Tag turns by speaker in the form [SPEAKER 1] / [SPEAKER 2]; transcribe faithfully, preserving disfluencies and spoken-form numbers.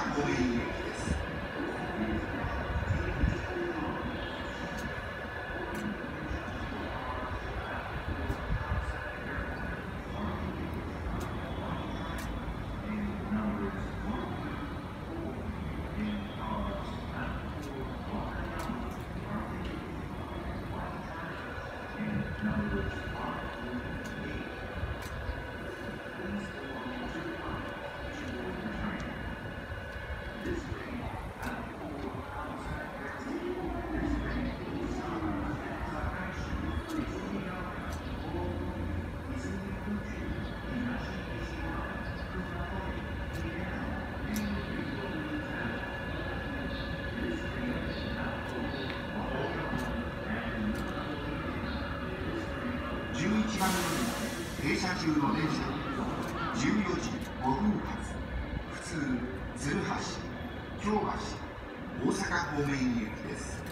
[SPEAKER 1] 方面行きです。じゅういちばん乗り停車中の電車じゅうよじごふん発普通鶴橋、京橋、大阪方面行きです。